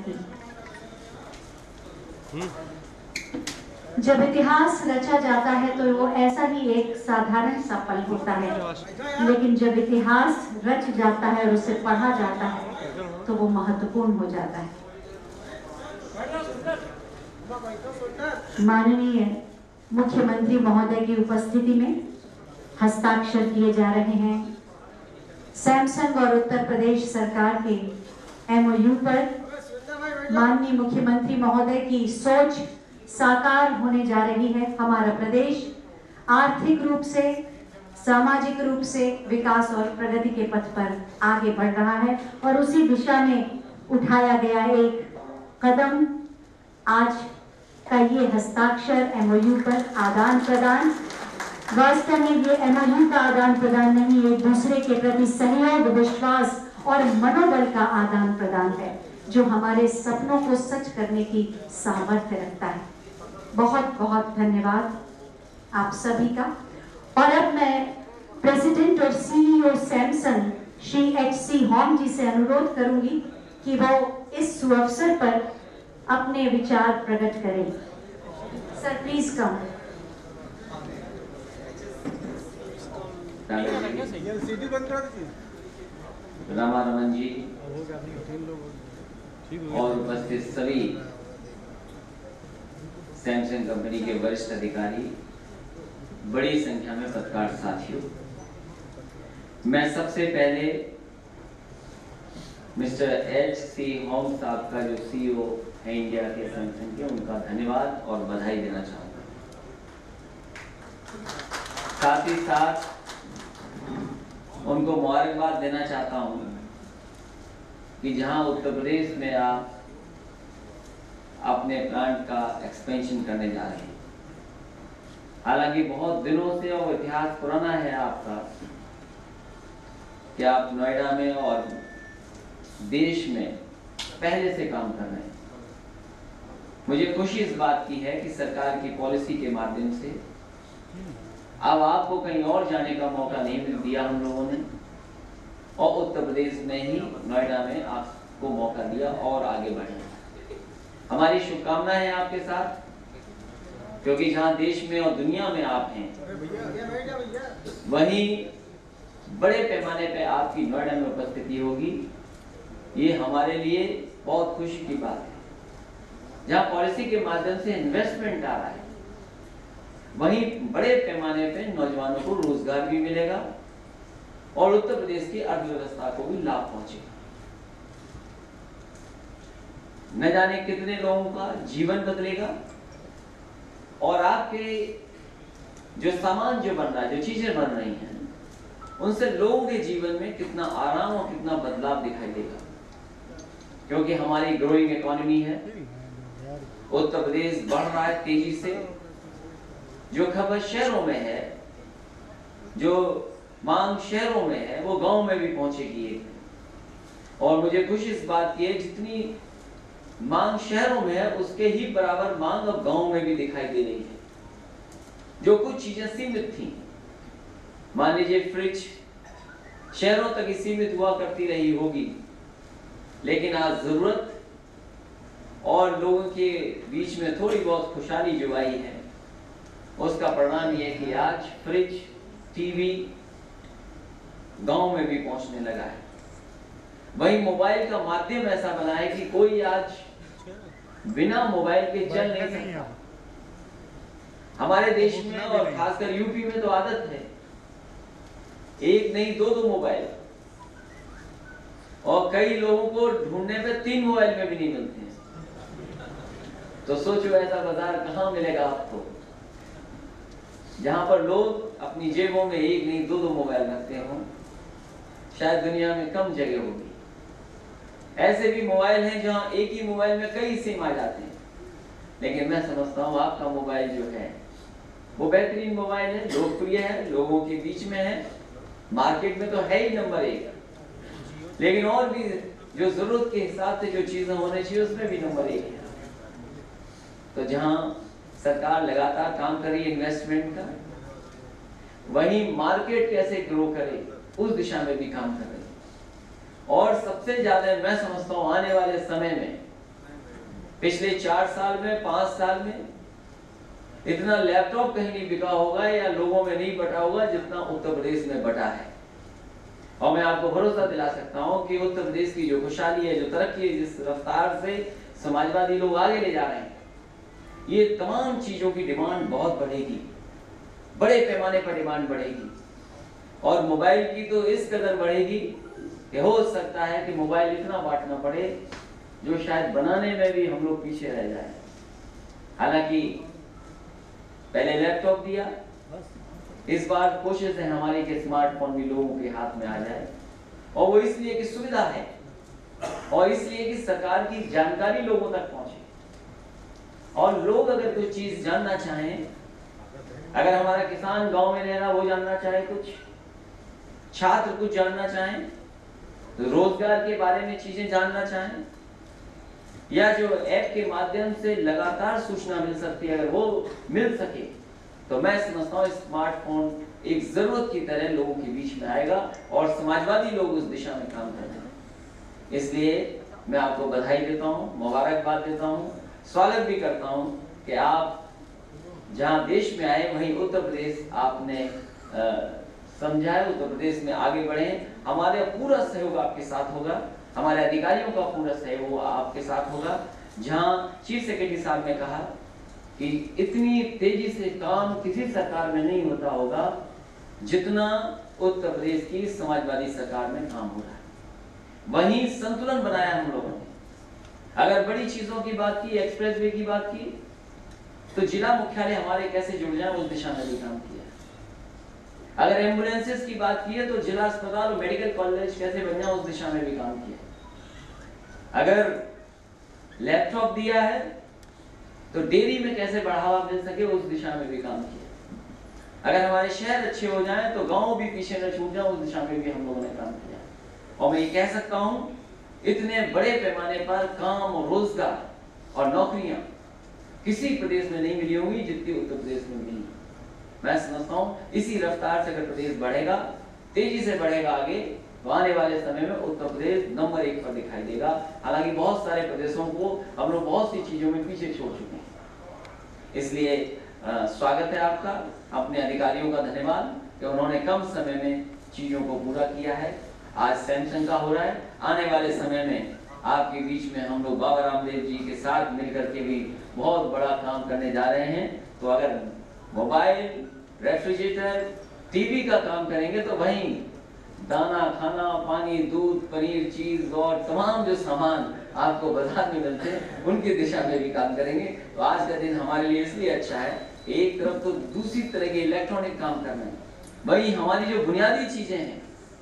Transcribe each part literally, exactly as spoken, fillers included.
की। जब इतिहास रचा जाता है तो वो ऐसा ही एक साधारण सा पल होता है, लेकिन जब इतिहास रच जाता है और उसे पढ़ा जाता है तो वो महत्वपूर्ण हो जाता है। माननीय मुख्यमंत्री महोदय की उपस्थिति में हस्ताक्षर किए जा रहे हैं सैमसंग और उत्तर प्रदेश सरकार के एमओयू पर। माननीय मुख्यमंत्री महोदय की सोच साकार होने जा रही है। हमारा प्रदेश आर्थिक रूप से, सामाजिक रूप से विकास और प्रगति के पथ पर आगे बढ़ रहा है और उसी दिशा में उठाया गया एक कदम आज का ये हस्ताक्षर एमओयू पर आदान प्रदान। वास्तव में ये एमओयू का आदान प्रदान नहीं, एक दूसरे के प्रति सहयोग, विश्वास और मनोबल का आदान प्रदान है जो हमारे सपनों को सच करने की सामर्थ्य रखता है। बहुत बहुत धन्यवाद आप सभी का। और अब मैं प्रेसिडेंट और CEO Samsung Shri H C Hong ji से अनुरोध करूंगी कि वो इस सुअवसर पर अपने विचार प्रकट करें। Sir please come. Rama Raman ji और उपस्थित सभी सैमसंग कंपनी के वरिष्ठ अधिकारी, बड़ी संख्या में पत्रकार साथियों, मैं सबसे पहले मिस्टर एच सी होम साहब का जो सीईओ है इंडिया के सैमसंग के, उनका धन्यवाद और बधाई देना चाहूंगा। साथ ही साथ उनको मुबारकबाद देना चाहता हूं कि जहां उत्तर प्रदेश में आप अपने प्लांट का एक्सपेंशन करने जा रहे हैं। हालांकि बहुत दिनों से और इतिहास पुराना है आपका कि आप नोएडा में और देश में पहले से काम कर रहे हैं। मुझे खुशी इस बात की है कि सरकार की पॉलिसी के माध्यम से अब आपको कहीं और जाने का मौका नहीं मिल दिया हम लोगों ने, और उत्तर प्रदेश में ही नोएडा में आपको मौका दिया और आगे बढ़े। हमारी शुभकामनाएं हैं आपके साथ, क्योंकि जहां देश में और दुनिया में आप हैं वहीं बड़े पैमाने पे आपकी नोएडा में उपस्थिति होगी। ये हमारे लिए बहुत खुशी की बात है। जहां पॉलिसी के माध्यम से इन्वेस्टमेंट आ रहा है वहीं बड़े पैमाने पे नौजवानों को रोजगार भी मिलेगा और उत्तर प्रदेश की अर्थव्यवस्था को भी लाभ पहुंचेगा। न जाने कितने लोगों का जीवन बदलेगा और आपके जो सामान जो बन रहा है, जो चीजें बन रही हैं, उनसे लोगों के जीवन में कितना आराम और कितना बदलाव दिखाई देगा। क्योंकि हमारी ग्रोइंग इकोनॉमी है, उत्तर प्रदेश बढ़ रहा है तेजी से। जो खबर शहरों में है, जो मांग शहरों में है, वो गांव में भी पहुंचेगी एक। और मुझे खुशी इस बात की है जितनी मांग शहरों में है उसके ही बराबर मांग अब गांव में भी दिखाई दे रही है। जो कुछ चीजें सीमित थी, मान लीजिए फ्रिज शहरों तक ही सीमित हुआ करती रही होगी, लेकिन आज जरूरत और लोगों के बीच में थोड़ी बहुत खुशहाली जो आई है उसका परिणाम ये है कि आज फ्रिज, टीवी गांव में भी पहुंचने लगा है। वही मोबाइल का माध्यम ऐसा बना है कि कोई आज बिना मोबाइल के चल नहीं सकता। हमारे देश में और खासकर यूपी में तो आदत है एक नहीं दो दो मोबाइल, और कई लोगों को ढूंढने पे तीन मोबाइल में भी नहीं मिलते हैं। तो सोचो ऐसा बाजार कहां मिलेगा आपको जहां पर लोग अपनी जेबों में एक नहीं दो दो मोबाइल रखते हों। शायद दुनिया में कम जगह होगी। ऐसे भी मोबाइल हैं जहां एक ही मोबाइल में कई सिम आ जाते हैं, लेकिन मैं समझता हूं आपका मोबाइल जो है वो बेहतरीन मोबाइल है, लोकप्रिय है, लोगों के बीच में है, मार्केट में तो है ही नंबर एक, लेकिन और भी जो जरूरत के हिसाब से जो चीजें होने चाहिए उसमें भी नंबर एक है। तो जहां सरकार लगातार काम कर रही है इन्वेस्टमेंट का, वहीं मार्केट कैसे ग्रो करे उस दिशा में भी काम कर रही है। और सबसे ज्यादा मैं समझता हूं आने वाले समय में पिछले चार साल में, पांच साल में इतना लैपटॉप कहीं नहीं बिका होगा या लोगों में नहीं बटा होगा जितना उत्तर प्रदेश में बटा है। और मैं आपको भरोसा दिला सकता हूं कि उत्तर प्रदेश की जो खुशहाली है, जो तरक्की है, जिस रफ्तार से समाजवादी लोग आगे ले जा रहे हैं, ये तमाम चीजों की डिमांड बहुत बढ़ेगी, बड़े पैमाने पर डिमांड बढ़ेगी। और मोबाइल की तो इस कदर बढ़ेगी कि हो सकता है कि मोबाइल इतना बांटना पड़े जो शायद बनाने में भी हम लोग पीछे रह जाए। हालांकि पहले लैपटॉप दिया, इस बार कोशिश है हमारी कि स्मार्टफोन भी लोगों के हाथ में आ जाए, और वो इसलिए कि सुविधा है और इसलिए कि सरकार की जानकारी लोगों तक पहुंचे। और लोग अगर कोई चीज जानना चाहें, अगर हमारा किसान गांव में रह रहा वो जानना चाहे, कुछ छात्र कुछ जानना चाहें, तो रोजगार के बारे में चीजें जानना चाहें, या जो ऐप के माध्यम से लगातार सूचना मिल सकती है, अगर वो मिल सके तो मैं समझता हूँ स्मार्टफोन एक जरूरत की तरह लोगों के बीच में आएगा और समाजवादी लोग उस दिशा में काम कर रहे हैं। इसलिए मैं आपको बधाई देता हूँ, मुबारकबाद देता हूँ, स्वागत भी करता हूँ कि आप जहाँ देश में आए वहीं उत्तर प्रदेश आपने समझा है, उत्तर प्रदेश में आगे बढ़े। हमारे पूरा सहयोग आपके साथ होगा, हमारे अधिकारियों का पूरा सहयोग आपके साथ होगा। जहां चीफ सेक्रेटरी साहब ने कहा कि इतनी तेजी से काम किसी सरकार में नहीं होता होगा जितना उत्तर प्रदेश की समाजवादी सरकार में काम हो रहा है। वहीं संतुलन बनाया हम लोगों ने। अगर बड़ी चीजों की बात की, एक्सप्रेसवे की बात की, तो जिला मुख्यालय हमारे कैसे जुड़ जाए उस दिशा में भी काम किया। अगर एम्बुलेंसेस की बात की है तो जिला अस्पताल और मेडिकल कॉलेज कैसे बन जाए उस दिशा में भी काम किया। अगर लैपटॉप दिया है तो डेयरी में कैसे बढ़ावा मिल सके उस दिशा में भी काम किया। अगर हमारे शहर अच्छे हो जाएं तो गांव भी पीछे न छूट जाए उस दिशा में भी हम लोगों ने काम किया। और मैं ये कह सकता हूं इतने बड़े पैमाने पर काम और रोजगार और नौकरियां किसी प्रदेश में नहीं मिली होंगी जितनी उत्तर प्रदेश में मिली। मैं समझता हूं इसी रफ्तार से अगर प्रदेश बढ़ेगा, तेजी से बढ़ेगा आगे, तो आने वाले समय में उत्तर प्रदेश नंबर एक पर दिखाई देगा। हालांकि बहुत सारे प्रदेशों को हम लोग बहुत सी चीजों में पीछे छोड़ चुके हैं। इसलिए आ, स्वागत है आपका, अपने अधिकारियों का धन्यवाद कि उन्होंने कम समय में चीजों को पूरा किया है। आज सैमसंग का हो रहा है, आने वाले समय में आपके बीच में हम लोग बाबा रामदेव जी के साथ मिलकर के भी बहुत बड़ा काम करने जा रहे हैं। तो अगर मोबाइल, रेफ्रिजरेटर, टीवी का काम करेंगे तो वहीं दाना, खाना, पानी, दूध, पनीर, चीज और तमाम जो सामान आपको बाजार में मिलते हैं उनकी दिशा में भी काम करेंगे। तो आज का दिन हमारे लिए इसलिए अच्छा है, एक तरफ तो दूसरी तरह के इलेक्ट्रॉनिक काम करना है, वही हमारी जो बुनियादी चीजें हैं,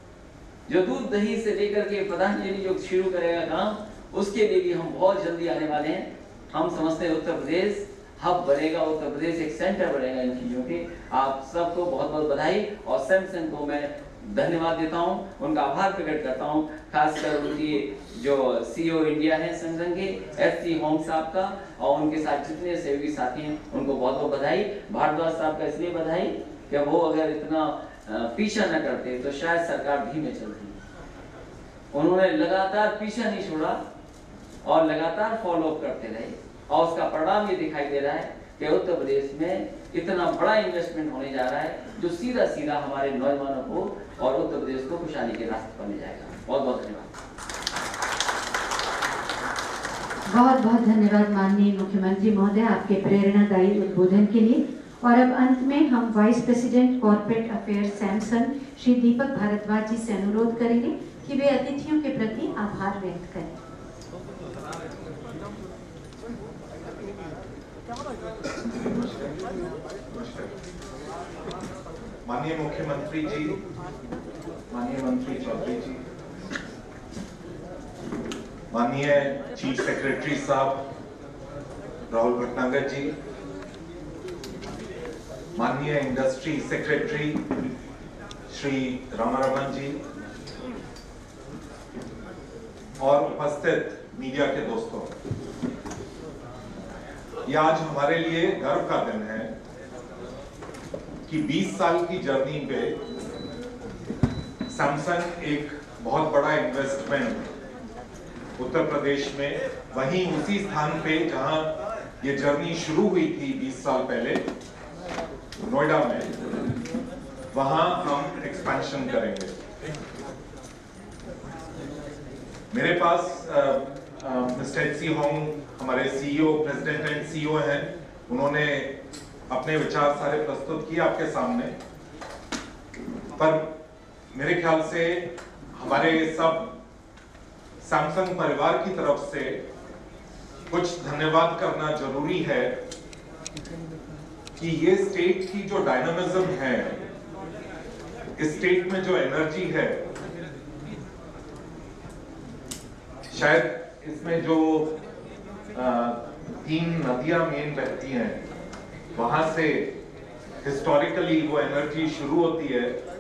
जो दूध दही से लेकर के पतंजलि जो शुरू करेगा काम, उसके लिए भी हम बहुत जल्दी आने वाले हैं। हम समझते हैं उत्तर प्रदेश हब बनेगा, उत्तर प्रदेश एक सेंटर बनेगा इन चीजों के। आप सबको बहुत बहुत बधाई और सैमसंग को मैं धन्यवाद देता हूं, उनका आभार प्रकट करता हूं, खासकर उनकी जो सीईओ इंडिया है सैमसंग के एस सी होम साहब का और उनके साथ जितने सहयोगी साथी हैं उनको बहुत बहुत बधाई। भारद्वाज साहब का इसलिए बधाई कि वो अगर इतना पीछा न करते तो शायद सरकार धीमे चलती। उन्होंने लगातार पीछा नहीं छोड़ा और लगातार फॉलो अप करते रहे और उसका परिणाम ये दिखाई दे रहा है कि उत्तर प्रदेश में इतना बड़ा इन्वेस्टमेंट होने जा रहा है जो सीधा सीधा हमारे नौजवानों को और उत्तर प्रदेश को खुशहाली के रास्ते पर ले जाएगा। बहुत बहुत धन्यवाद। बहुत बहुत धन्यवाद माननीय मुख्यमंत्री महोदय आपके प्रेरणादायी उद्बोधन के लिए। और अब अंत में हम vice president corporate affairs Samsung Shri Deepak Bhardwaj ji से अनुरोध करेंगे कि वे अतिथियों के प्रति आभार व्यक्त करें। माननीय मुख्यमंत्री जी, माननीय मंत्री चौधरी जी, माननीय चीफ सेक्रेटरी साहब राहुल भटनागर जी, माननीय इंडस्ट्री सेक्रेटरी श्री रामारामन जी और उपस्थित मीडिया के दोस्तों, ये आज हमारे लिए गर्व का दिन है कि बीस साल की जर्नी पे सैमसंग एक बहुत बड़ा इन्वेस्टमेंट उत्तर प्रदेश में, वहीं उसी स्थान पे जहां ये जर्नी शुरू हुई थी बीस साल पहले नोएडा में, वहां हम एक्सपेंशन करेंगे। मेरे पास मिस्टर एच सी होंग, हमारे सीईओ, प्रेसिडेंट एंड सीईओ हैं, उन्होंने अपने विचार सारे प्रस्तुत किए आपके सामने। पर मेरे ख्याल से हमारे सब सैमसंग परिवार की तरफ से कुछ धन्यवाद करना जरूरी है कि ये स्टेट की जो डायनामिज्म है, इस स्टेट में जो एनर्जी है, शायद इसमें जो आ, तीन नदियां मेन बहती हैं, वहां से हिस्टोरिकली वो एनर्जी शुरू होती है